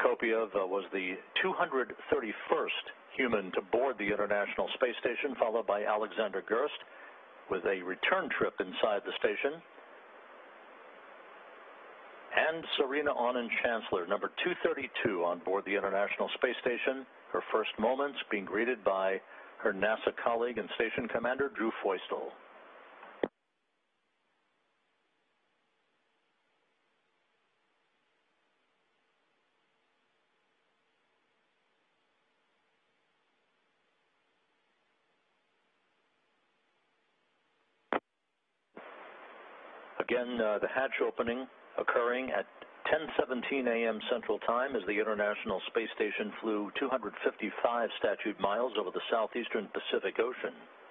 Prokopyev was the 231st human to board the International Space Station, followed by Alexander Gerst with a return trip inside the station. And Serena Auñón-Chancellor, number 232 on board the International Space Station. Her first moments being greeted by her NASA colleague and station commander, Drew Feustel. Again, the hatch opening occurring at 10:17 a.m. Central Time as the International Space Station flew 255 statute miles over the southeastern Pacific Ocean.